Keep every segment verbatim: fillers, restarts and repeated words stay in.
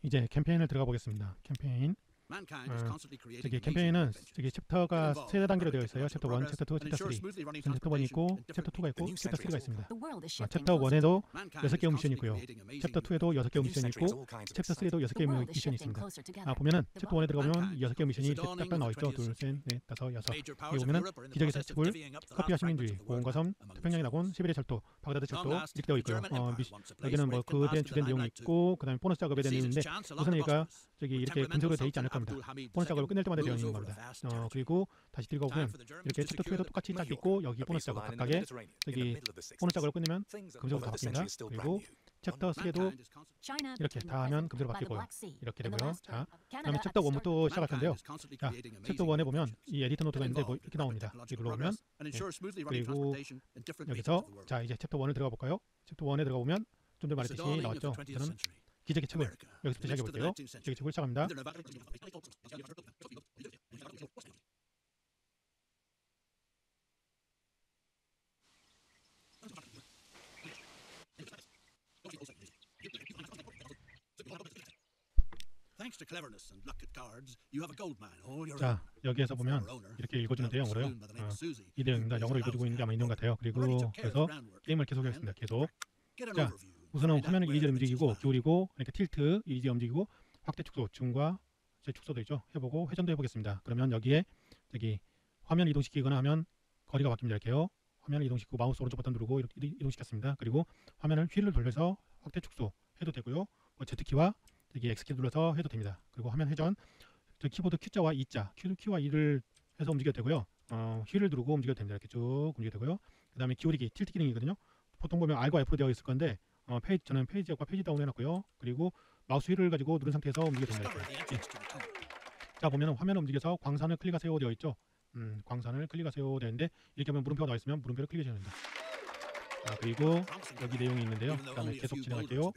이제 캠페인을 들어가 보겠습니다. 캠페인. 어, 저기 캠페인은 저기 챕터가 세 단계로 되어 있어요. 챕터 일, 챕터 이, 챕터 삼. 챕터 일이 있고, 챕터 이가 있고, 챕터 삼가 있습니다. 어, 챕터 일에도 여섯 개의 미션이 있고요. 챕터 이에도 여섯 개의 미션이 있고, 챕터 삼에도 여섯 개의 미션이 있습니다. 아, 보면은 챕터 일에 들어가면 여섯 개의 미션이 딱딱 나와 있죠. 둘, 셋, 넷, 다섯, 여섯. 여기 보면은 기적의 사축을, 커피와 시민주의, 고온과 섬, 태평양의 낙원, 시베리아 철도, 바그다드 철도 이렇게 되어 있고요. 어, 미, 여기는 뭐 그된 주된 내용이 있고, 그다음에 보너스 작업에 대한 내용인데 우선 얘가 저기 이렇게 근소로 되어 있지 않을 겁니다. 보너스 작업을 끝낼 때마다 되어 있는 겁니다. 어, 그리고 다시 들어가 보면 이렇게 챕터 이에도 똑같이 딱 있고 여기 보너스 작업 각각의 여기 보너스 작업을 끝내면 금속으로 다 바뀝니다. 그리고 챕터 삼에도 이렇게 다 하면 금속으로 바뀌고요. 이렇게 되고요. 자, 그다음에 챕터 일부터 시작할 텐데요. 자, 챕터 일에 보면 이 에디터 노트가 있는데 뭐 이렇게 나옵니다. 여기 눌러보면 네. 그리고 여기서 자 이제 챕터 일을 들어가 볼까요? 챕터 일에 들어가 보면 좀 전에 말했듯이 나왔죠. 저는 기적의 책을 여기서부터 시작해 볼게요. 기적의 책을 시작합니다. 자, 여기에서 보면 이렇게 읽어주는 내용으로요. 어, 이 내용입니다. 영어로 읽어주고 있는 게 아마 있는 것 같아요. 그리고 그래서 게임을 계속하겠습니다. 계속. 자, 우선은 화면을 이리저리 움직이고 기울이고 그러니까 틸트 이리저리 움직이고 확대 축소 줌과 제 축소도 있죠. 해보고 회전도 해보겠습니다. 그러면 여기에 저기 화면 이동시키거나 하면 거리가 바뀝니다. 이렇게요. 화면을 이동시키고 마우스 오른쪽 버튼 누르고 이렇게 이동시켰습니다. 그리고 화면을 휠을 돌려서 확대 축소 해도 되고요. 뭐 Z키와 여기 X키 눌러서 해도 됩니다. 그리고 화면 회전 저 키보드 Q자와 E자 Q, Q와 E를 해서 움직여도 되고요. 어, 휠을 누르고 움직여도 됩니다. 이렇게 쭉 움직여도 되고요. 그 다음에 기울이기 틸트 기능이거든요. 보통 보면 R과 F로 되어 있을 건데 어, 페이지, 저는 페이지업과 페이지 다운 해놨고요. 그리고 마우스 휠을 가지고 누른 상태에서 움직여도 됩니다. 예. 자, 보면 화면을 움직여서 광산을 클릭하세요 되어 있죠. 음, 광산을 클릭하세요 되는데 이렇게 하면 물음표가 나와 있으면 물음표를 클릭하셔야 됩니다. 자, 그리고 여기 내용이 있는데요. 그 다음에 계속 진행할게요.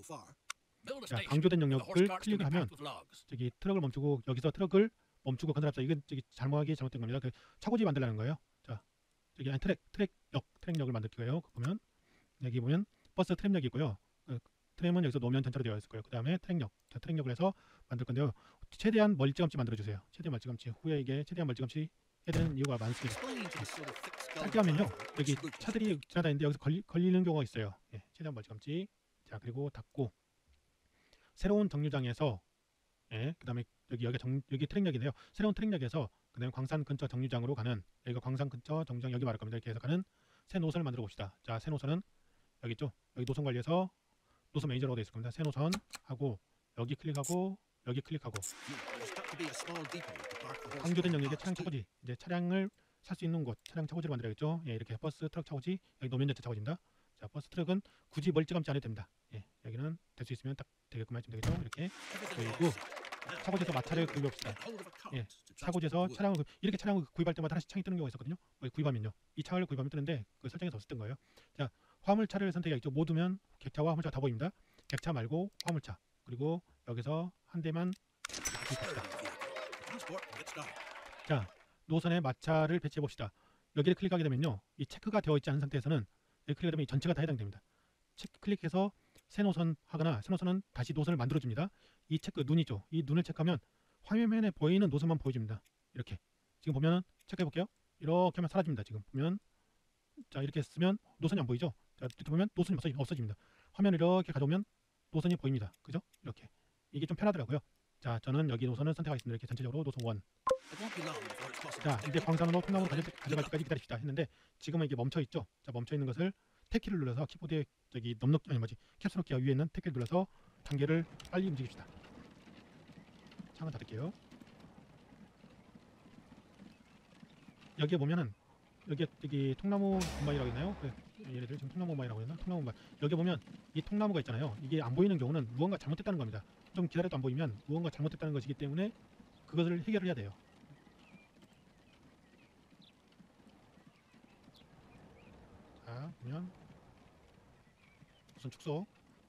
자, 강조된 영역을 클릭하면 저기 트럭을 멈추고 여기서 트럭을 멈추고 건설합시다. 이건 저기 잘못하기 잘못된 겁니다. 그 차고지 만들라는 거예요. 자, 저기 아니 트랙 트랙역 트랙역을 만들 거예요. 보면 여기 보면 버스 트램역이 있고요. 그 트램은 여기서 노면 전차로 되어 있을 거예요. 그 다음에 트랙역, 자, 트랙역을 해서 만들 건데요. 최대한 멀찌감치 만들어 주세요. 최대한 멀찌감치. 후에 이게 최대한 멀찌감치 해야 되는 이유가 많습니다. 짧게 하면요, 여기 차들이 지나다니는데 여기서 걸리, 걸리는 경우가 있어요. 예, 최대한 멀찌감치. 자, 그리고 닫고 새로운 정류장에서 예, 그 다음에 여기 여기 정, 여기 트랙역인데요. 새로운 트랙역에서 그 다음에 광산 근처 정류장으로 가는 여기가 광산 근처 정류장 여기 말할 겁니다. 이렇게 해서 가는 새 노선을 만들어 봅시다. 자, 새 노선은 여기 있죠. 여기 노선 관리에서 노선 매니저라고 되어 있을 겁니다. 새 노선 하고 여기 클릭하고 여기 클릭하고 강조된 영역의 차량 차고지 이제 차량을 살 수 있는 곳 차량 차고지를 만들어야겠죠. 예, 이렇게 버스 트럭 차고지 여기 노면 전차 차고지입니다. 자, 버스 트럭은 굳이 멀찌감치 안 해도 됩니다. 예, 여기는 될 수 있으면 딱 되겠구만 좀 되겠죠. 이렇게 그리고 차고지에서 마차를 구입합시다. 예, 차고지에서 차량을 구... 이렇게 차량을 구입할 때마다 하나씩 창이 뜨는 경우가 있었거든요. 구입하면요, 이 차를 구입하면 뜨는데 그 설정에서 없었던 거예요. 자, 화물차를 선택해야겠죠. 모두면 객차와 화물차가 다 보입니다. 객차 말고 화물차. 그리고 여기서 한 대만 구입합시다. 자, 노선에 마차를 배치해 봅시다. 여기를 클릭하게 되면요, 이 체크가 되어 있지 않은 상태에서는 여기 클릭하게 되면 이 전체가 다 해당됩니다. 체크 클릭해서 새 노선 하거나 새 노선은 다시 노선을 만들어 줍니다. 이 체크 눈이죠. 이 눈을 체크하면 화면에 보이는 노선만 보여줍니다. 이렇게 지금 보면은 체크해 볼게요. 이렇게 하면 사라집니다. 지금 보면 자, 이렇게 쓰면 노선이 안 보이죠. 자, 이렇게 보면 노선이 없어지, 없어집니다. 화면을 이렇게 가져오면 노선이 보입니다. 그죠? 이렇게 이게 좀 편하더라고요. 자, 저는 여기 노선을 선택하겠습니다. 이렇게 전체적으로 노선 일. 자, 이제 광산으로 통나무로 가져갈 때까지 기다립시다 했는데 지금은 이게 멈춰 있죠. 자, 멈춰 있는 것을 탭키를 눌러서 키보드에 저기 넘넣 아니 뭐지 캡슐 키와 위에 있는 탭키를 눌러서 단계를 빨리 움직입시다. 창을 닫을게요. 여기에 보면은 여기 여기 통나무 분말이라고 했나요? 네, 예를 들어 지금 통나무 분말이라고 했나? 통나무 분말. 여기 보면 이 통나무가 있잖아요. 이게 안 보이는 경우는 무언가 잘못됐다는 겁니다. 좀 기다려도 안 보이면 무언가 잘못됐다는 것이기 때문에 그것을 해결을 해야 돼요. 자, 보면 우선 축소.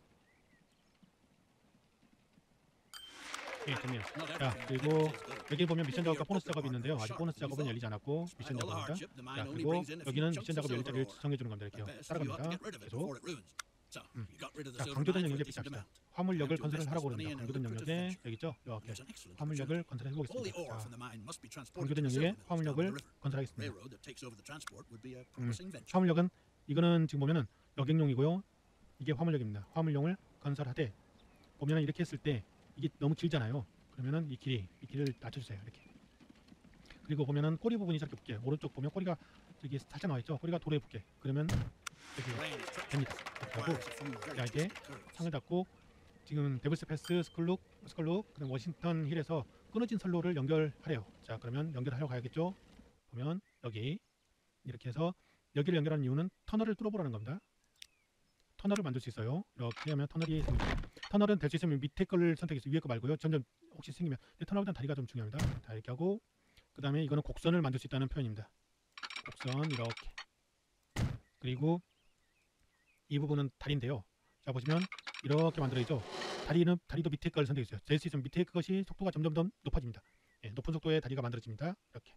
예, 됐네요. 자, 그리고 여기 보면 미션 작업과 보너스 작업이 있는데요. 아직 보너스 작업은 열리지 않았고 미션 작업입니다. 자, 그리고 여기는 미션 작업 열릴 자리를 지정해 주는 겁니다. 이렇게요. 따라갑니다. 계속. 음. 자, 강조된 영역에 비치합시다. 화물역을 건설을 하라고 그럽니다. 강조된 영역에 여기 있죠? 이렇게 화물역을 건설해 보겠습니다. 자, 강조된 영역에 화물역을 건설하겠습니다. 음, 화물역은 이거는 지금 보면은 여객용이고요. 이게 화물역입니다. 화물용을 건설하되 보면은 이렇게 했을 때 이게 너무 길잖아요. 그러면은 이 길이 이 길을 낮춰주세요. 이렇게. 그리고 보면은 꼬리 부분이 저렇게 붙게. 오른쪽 보면 꼬리가 저기 살짝 나와 있죠. 꼬리가 도로에 붙게. 그러면 이렇게 됩니다. 이렇게 하고 자 이제 창을 닫고 지금 데블스 패스 스컬룩 스컬룩 그다음 워싱턴 힐에서 끊어진 선로를 연결하래요. 자 그러면 연결하러 가야겠죠. 보면 여기 이렇게 해서 여기를 연결하는 이유는 터널을 뚫어보라는 겁니다. 터널을 만들 수 있어요. 이렇게 하면 터널이 생깁니다. 터널은 될 수 있으면 밑에 걸 선택해서 위에 거 말고요. 점점 혹시 생기면 터널보다 다리가 좀 중요합니다. 자 이렇게 하고 그 다음에 이거는 곡선을 만들 수 있다는 표현입니다. 곡선 이렇게 그리고 이 부분은 다리인데요. 자 보시면 이렇게 만들어지죠. 다리는 다리도 밑에 걸 선택했어요. 될 수 있으면 밑에 것이 속도가 점점 더 높아집니다. 예, 높은 속도의 다리가 만들어집니다. 이렇게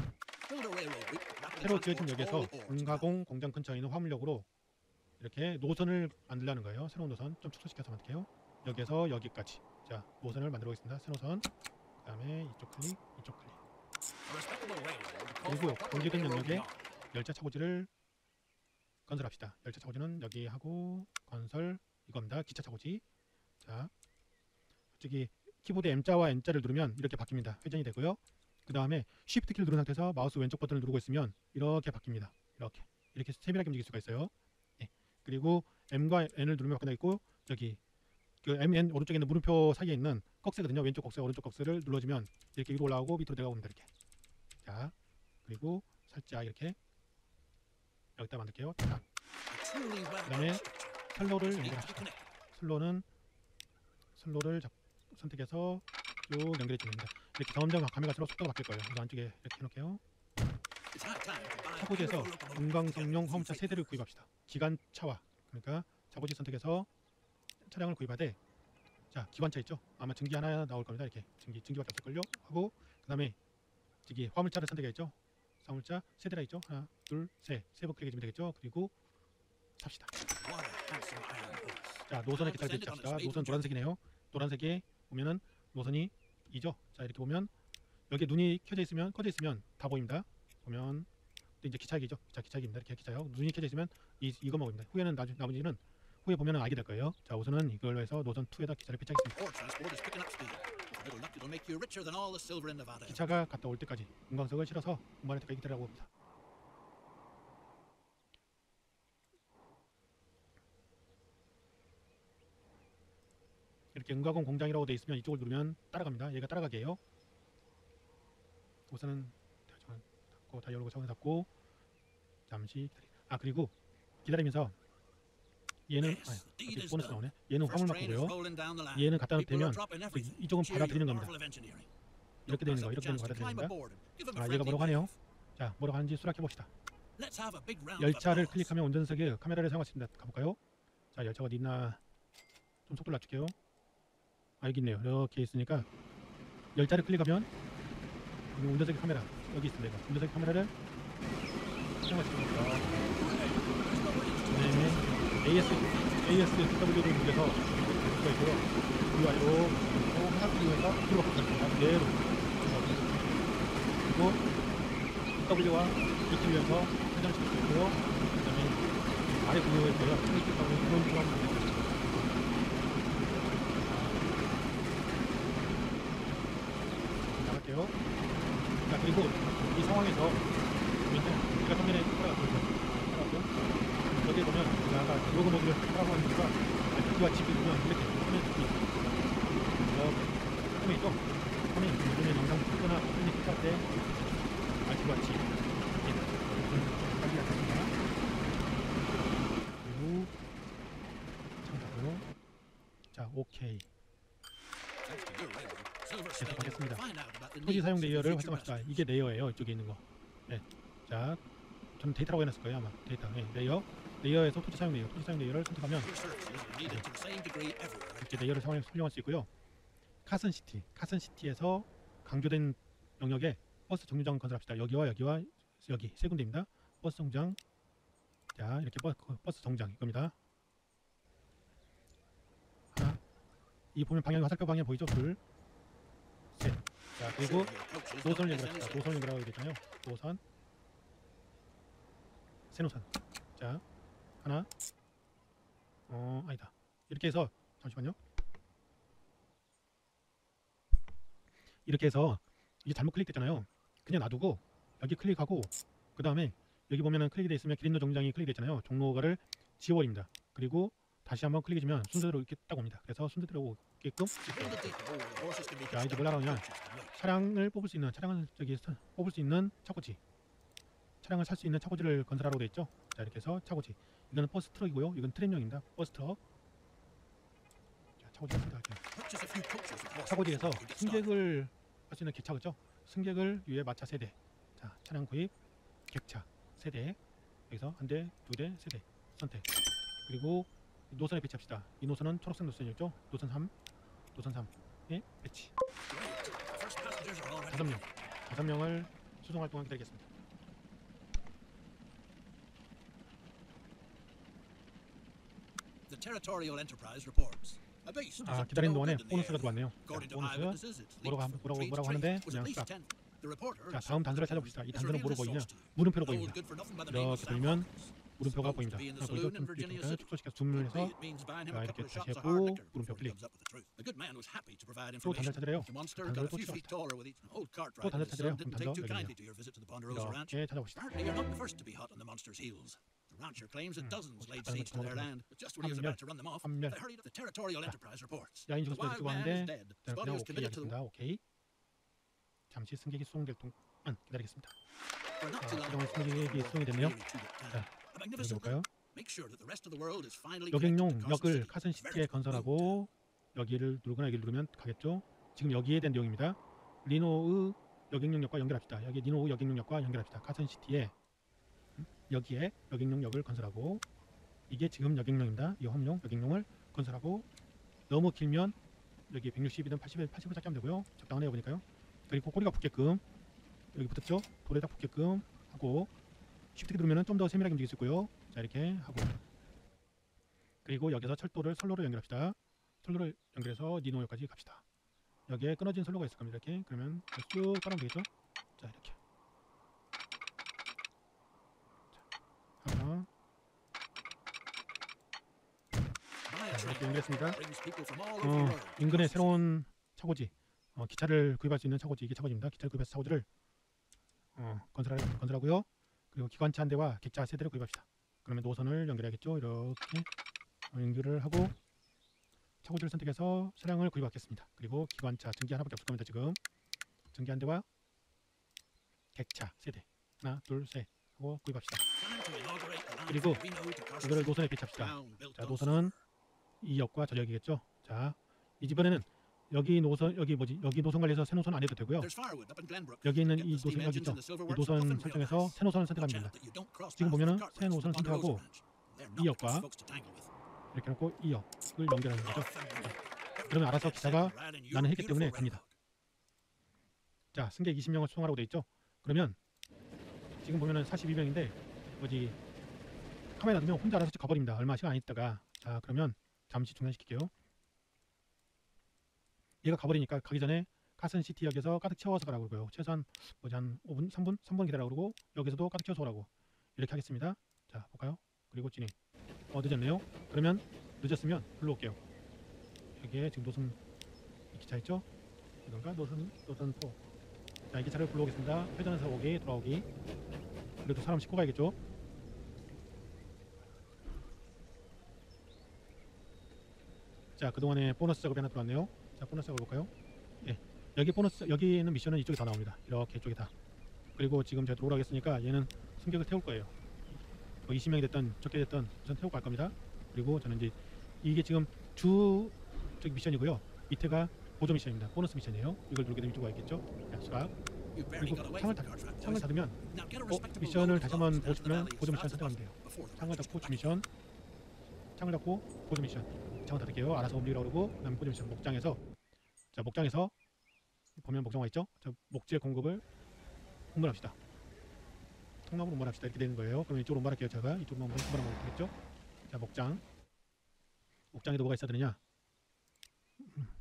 새로 지어진 역에서 은가공 공장 근처에 있는 화물역으로 이렇게 노선을 만들려는 거예요. 새로운 노선 좀 축소시켜서 만들게요. 여기에서 여기까지 자 노선을 만들어 보겠습니다. 새 노선 그 다음에 이쪽 클릭 이쪽 클릭 그리고 공개된 영역에 열차 차고지를 건설합시다. 열차 차고지는 여기 하고 건설 이겁니다. 기차 차고지. 자 저기 키보드 M자와 N자를 누르면 이렇게 바뀝니다. 회전이 되고요. 그 다음에 Shift 키를 누른 상태에서 마우스 왼쪽 버튼을 누르고 있으면 이렇게 바뀝니다. 이렇게 이렇게 세밀하게 움직일 수가 있어요. 예. 그리고 M과 N을 누르면 바뀌어 있고 저기 그 M, N 오른쪽에 있는 물음표 사이에 있는 꺽쇠거든요. 왼쪽 꺽쇠 오른쪽 꺽쇠를 눌러주면 이렇게 위로 올라오고 밑으로 내려가고 옵니다. 이렇게. 자 그리고 살짝 이렇게 여기다 만들게요. 자. 그 다음에 슬로를 연결합시다. 슬로는 슬로를 잡, 선택해서 쭉 연결해 줍니다. 이렇게 점점 가면 갈수록 속도가 바뀔 거예요. 그래서 안쪽에 이렇게 해놓을게요. 차고지에서 은광성용 화물차 세 대를 구입합시다. 기관차와 그러니까 차고지 선택해서 차량을 구입하되 자 기관차 있죠? 아마 증기 하나 나올 겁니다. 이렇게 증기 증기밖에 없을걸요? 하고 그 다음에 저기 화물차를 선택했죠? 화물차 세 대라 있죠? 하나 둘셋세 번 클릭해주면 되겠죠? 그리고 삽시다. 자 노선에 기차를 배치합시다. 노선 노란색이네요. 노란색에 보면은 노선이 이죠. 자 이렇게 보면 여기 눈이 켜져 있으면 꺼져 있으면 다 보입니다. 보면 또 이제 기차역이죠. 자 기차역입니다. 이렇게 기차역 눈이 켜져 있으면 이 이것만 보입니다. 후에는 나중 나머지는 후에 보면은 알게 될 거예요. 자 우선은 이걸로 해서 노선 이에다 기차를 배치하겠습니다. 기차가 갔다 올 때까지 은광석을 실어서 운반할 때까지 기다리라고 합니다. 이렇게 은가공 공장이라고 되어 있으면 이쪽을 누르면 따라갑니다. 얘가 따라가게 해요. 우선은 닫고 다 열고 차원을 닫고 잠시 기다리. 아 그리고 기다리면서 얘는 아, 보너스 나오네. 얘는 화물 막고요. 얘는 갖다 놓으면 이쪽은 받아들이는 겁니다. 이렇게 되는 거, 이렇게 되는 거 받아들이는 겁니다. 아 얘가 뭐라고 하네요. 자 뭐라고 하는지 수락해 봅시다. 열차를 클릭하면 운전석에 카메라를 사용할 수 있습니다. 가볼까요? 자 열차가 어디 있나 좀 속도를 낮출게요. 아 여기 있네요. 이렇게 있으니까 열차를 클릭하면 운전석의 카메라 여기 있습니다. 이거. 운전석의 카메라를 사용할 수 있습니다. 네. 에이에스, 에이에스 더블유를 눌러서 볼 수가 있고요. 위아래로 하나 클릭해서 뒤로 바꿀 수 있습니다. 그대로 그리고 W와 이를 눌러서 회전시킬 수 있고요. 그 다음에 아래 구조에 있고요. 클릭하고 이런 식으로 하면 됩니다. 나갈게요. 자 그리고 이 상황에서 우리가 화면에 따라갔죠. 따라갔죠. 여기에 보면 우리가 아까 로그 모드를 하라고 하는 이유가 F와 G를 누르면 이렇게 화면이 있습니다. 이렇게 화면이 있죠? 화면이 요즘에 영상 찍거나 사진 찍을 때 F와 G 이렇게 빨리 나타납니다. 그리고 참고요. 자 오케이 계속하겠습니다. 토지 사용 레이어를 활성화합시다. 이게 레이어예요. 이쪽에 있는 거. 네. 자 저는 데이터라고 해놨을 거예요 아마. 데이터 네. 레이어 레이어에서 토지 사용 레이어 토지 사용 레이어를 선택하면 네. 이렇게 레이어를 사용할 수 있고요. 카슨시티 카슨시티에서 강조된 영역에 버스 정류장 건설합시다. 여기와 여기와 여기 세 군데입니다. 버스 정장 자 이렇게 버, 버스 정장 이겁니다. 이 보면 방향이 화살표 방향 보이죠? 둘, 셋. 자, 그리고 노선을 연결합시다. 노선을 연결하고 되잖아요. 노선, 새 노선. 자, 하나, 어, 아니다. 이렇게 해서 잠시만요. 이렇게 해서 이게 잘못 클릭됐잖아요. 그냥 놔두고 여기 클릭하고 그 다음에 여기 보면은 클릭이 되어 있으면 기린노 정장이 클릭됐잖아요. 종로가를 지워버립니다. 그리고 다시 한번 클릭해주면 순서대로 이렇게 딱 옵니다. 그래서 순서대로 오게끔 찍게요. 자, 이제 뭐라 그러냐, 차량을 뽑을 수 있는 차량을 저기 뽑을 수 있는 차고지, 차량을 살 수 있는 차고지를 건설하라고 되어 있죠. 자, 이렇게 해서 차고지, 이거는 버스 트럭이고요. 이건 트램용입니다. 버스 트럭. 자, 차고지 선택할게요. 차고지에서 승객을 할 수 있는 객차, 그죠? 승객을 위해 마차 세대. 자, 차량 구입, 객차 세대. 여기서 한 대, 두 대, 세 대 선택. 그리고 노선에 배치합시다. 이 노선은 초록색 노선이었죠? 노선 삼, 노선 삼에 배치. 다섯 명, 다섯 명을 수송할 동안 기다리겠습니다. 아, 기다리는 동안에 보너스가 들어왔네요. 자, 보너스 뭐라고, 뭐라고, 뭐라고 하는데 그냥 싹. 자, 다음 단서를 찾아봅시다. 이 단서는 뭐로 보이냐? 물음표로 보입니다. 이렇게 돌면 물음표가 보입니다. 하나 보이죠? 좀 이렇게 축소시켜서 줌을 해서 자, 이렇게 다시 했고 물음표 클릭. 또 단서 찾으래요. 단서를 또 찾아봅시다. 또 단서 찾으래요. 그럼 단서 여기입니다. 이렇게 찾아봅시다. 음, 판멸, 판멸. 자, 야인 죽었을 때 쓰고 하는데 자, 그냥 오케이 하겠습니다. 오케이. 잠시 승객이 수송될 동안 기다리겠습니다. 자, 그동안 승객이 수송이 됐네요. 자, 여기 볼까요? 여객용 역을 카슨시티에 건설하고 여기를 누르거나 여기를 누르면 가겠죠. 지금 여기에 대한 내용입니다. 리노의 여객용 역과 연결합시다. 여기 리노의 여객용 역과 연결합시다. 카슨시티에 음? 여기에 여객용 역을 건설하고, 이게 지금 여객용입니다. 이 화물용 여객용을 건설하고, 너무 길면 여기 백육십이든 팔십을 팔십을 짧게 하면 되고요. 적당하네요 보니까요. 그리고 꼬리가 붙게끔 여기 붙었죠? 돌에 딱 붙게끔 하고, 쉬프트 키 누르면 좀 더 세밀하게 움직일 수 있고요. 자, 이렇게 하고, 그리고 여기서 철도를 선로로 연결합시다. 선로를 연결해서 니노역까지 갑시다. 여기에 끊어진 선로가 있을 겁니다. 이렇게 그러면 쭉 따라오면 되겠죠? 자, 이렇게 자, 하나, 자, 이렇게 연결했습니다. 어, 인근에 새로운 차고지, 어, 기차를 구입할 수 있는 차고지, 이게 차고지입니다. 기차를 구입해서 차고지를 어, 건설하, 건설하고요. 그리고 기관차 한 대와 객차 세 대를 구입합시다. 그러면 노선을 연결해야겠죠. 이렇게 연결을 하고 차고지를 선택해서 차량을 구입하겠습니다. 그리고 기관차 전기 하나밖에 없을 겁니다. 지금 전기 한 대와 객차 세 대, 하나, 둘, 셋 하고 구입합시다. 그리고 이거를 노선에 배치합시다. 자, 노선은 이 역과 저 역이겠죠. 자, 이 집안에는 여기 노선, 여기 뭐지? 여기 노선 관리해서 새 노선 안 해도 되고요. 여기 있는 이 노선, 여기 있죠? 이 노선 설정해서 새 노선을 선택하면 됩니다. 지금 보면은 새 노선을 선택하고 이 역과 이렇게 놓고 이 역을 연결하는 거죠. 자, 그러면 알아서 기차가 나는 했기 때문에 갑니다. 자, 승객 이십 명을 수송하라고 돼 있죠? 그러면 지금 보면은 사십이 명인데 뭐지? 카메라 놔두면 혼자 알아서 가버립니다. 얼마 시간 안 있다가. 자, 그러면 잠시 중단시킬게요. 얘가 가버리니까 가기 전에 카슨시티 역에서 가득 채워서 가라고 그러고요. 최소한 뭐지 한 오 분, 삼 분, 삼 분 기다리라고 그러고 여기서도 가득 채워서 오라고 이렇게 하겠습니다. 자, 볼까요? 그리고 진행. 어, 늦었네요. 그러면 늦었으면 불러올게요. 여기에 지금 노선 이 기차 있죠? 이건가? 노선 노선 사. 자, 이 기차를 불러오겠습니다. 회전해서 오기, 돌아오기. 그래도 사람 싣고 가야겠죠? 자, 그동안에 보너스 작업이 하나 들어왔네요. 자, 보너스 작업 볼까요? 예, 여기 보너스, 여기 있는 미션은 이쪽에 다 나옵니다. 이렇게 이쪽에 다. 그리고 지금 제가 들어오라 했으니까 얘는 승객을 태울 거예요. 뭐 이십 명이 됐든 적게 됐든 우선 태우고 갈 겁니다. 그리고 저는 이제 이게 지금 주 저기 미션이고요. 밑에가 보조 미션입니다. 보너스 미션이에요. 이걸 누르게 되면 이쪽으로 가겠죠? 자, 수락. 그리고 창을 닫, 창을 닫으면 어, 미션을 다시 한번 보고 싶으면 보조 미션 선택하면 돼요. 창을 닫고 주 미션, 창을 닫고 보조 미션. 창을 닫을게요. 알아서 움직이라고 그러고, 그 다음에 보조 미션 목장에서, 자, 목장에서 보면 목장화 있죠? 자, 목재 공급을 홍보합시다. 통합으로 홍보합시다. 이렇게 되는 거예요. 그럼 이쪽으로 홍보할게요. 제가 이쪽으로 홍보하면 되겠죠? 자, 목장. 목장에도 뭐가 있어야 되느냐?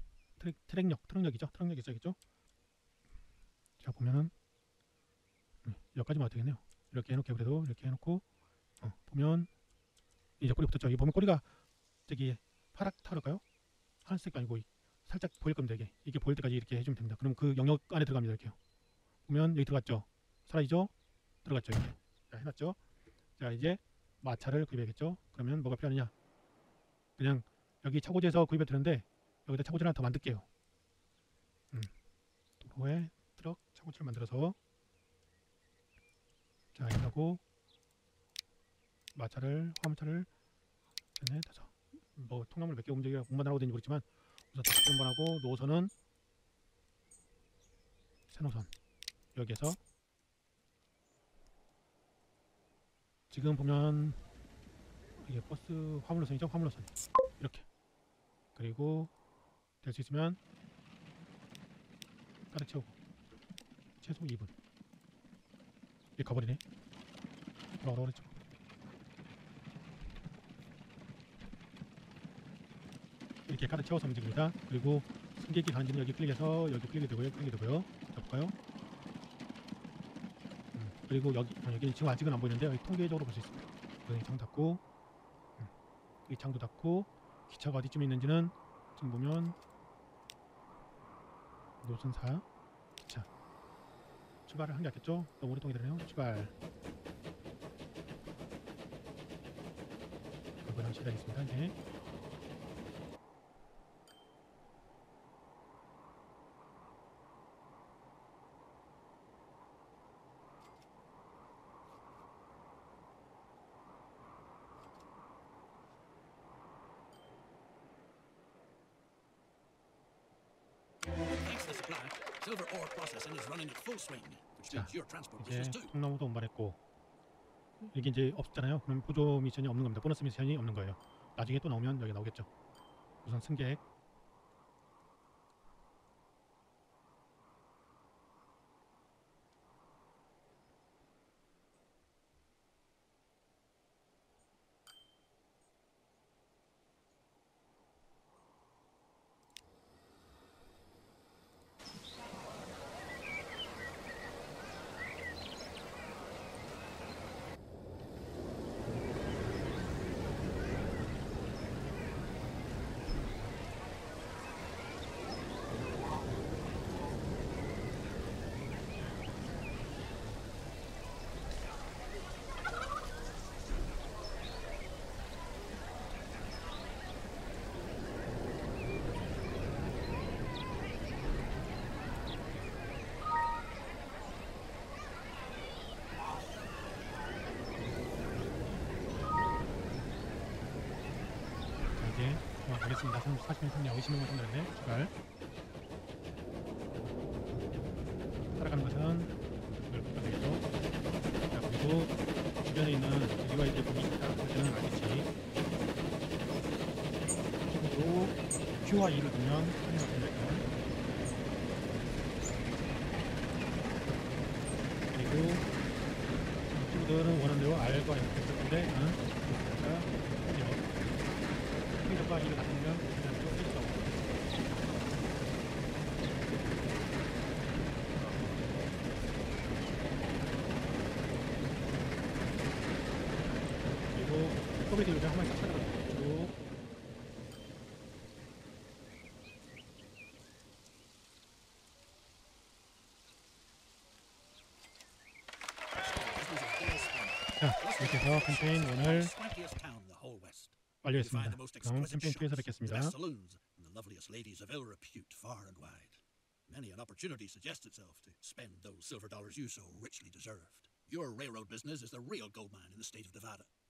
트랙, 트랙력, 트럭력이죠. 트럭력이 있어야겠죠. 자 보면은 음, 여기까지만 되겠네요. 이렇게 해놓게 그래도 이렇게 해놓고 어, 보면 이제 꼬리 붙었죠. 이 보면 꼬리가 저기 파랗다랄까요? 하늘색이 아니고 살짝 보일 겁니다. 이게 이게 보일 때까지 이렇게 해주면 됩니다. 그럼 그 영역 안에 들어갑니다. 이렇게요. 보면 여기 들어갔죠. 사라지죠? 들어갔죠. 이렇게. 자 해놨죠. 자 이제 마찰을 구입해야겠죠. 그러면 뭐가 필요하느냐? 그냥 여기 차고지에서 구입해 드는데 여기다 차고지 하나 더 만들게요. 음, 도로에 트럭 차고지를 만들어서 자 이하고 마찰을 화물차를 네, 다섯 뭐 통나무를 몇 개 움직여 공만 하고 되는지 모르지만 우선 다섯 개 한번 하고 노선은 새 노선 여기에서 지금 보면 이게 버스 화물노선이죠. 화물노선 이렇게 그리고 될 수 있으면 가득 채우고 최소 이 분 이게 가버리네. 돌아오라 그랬죠. 이렇게 가득 채워서 움직입니다. 그리고 승객이 가는지는 여기 클릭해서 여기 클릭이 되고요. 클릭이 되고요. 잡을까요? 음, 그리고 여기 아, 여기 지금 아직은 안 보이는데 여기 통계적으로 볼 수 있습니다. 여기 창 닫고 음, 이 창도 닫고 기차가 어디쯤에 있는지는 지금 보면 노선사 기차 출발을 한 게 같겠죠? 너무 오랫동안 기다리네요. 출발 그거랑 시작하겠습니다. 이제 자, 이제 통나무도 운반했고 이게 이제 없잖아요. 그럼 보조 미션이 없는 겁니다. 보너스 미션이 없는 거예요. 나중에 또 나오면 여기 나오겠죠. 우선 승객 어, 알겠습니다. 사십 명, 삼 명, 이십 명 정도 됐네. 출발. 따라가는 것은 이걸 못 되겠죠. 자, 그리고 주변에 있는 우리와 이제 보기 있다. 그때는 알겠지. 친구로 Q와 E를 두면 하는 것을 될까요? 그리고 친구들은 원하는 대로 R과 이렇게 했을 텐데, 응? 과 이를 같으면 그냥 또 필수 없고 그리고 더블유 요정 한 번씩 찾아가지고 쭉 자, 이렇게 해서 캠페인 오늘 완료했습니다. 그럼 캠페인 이에서 뵙겠습니다. Many an opportunity suggests itself to spend those silver dollars you so richly deserved. Your railroad business is the real gold mine in the state of Nevada.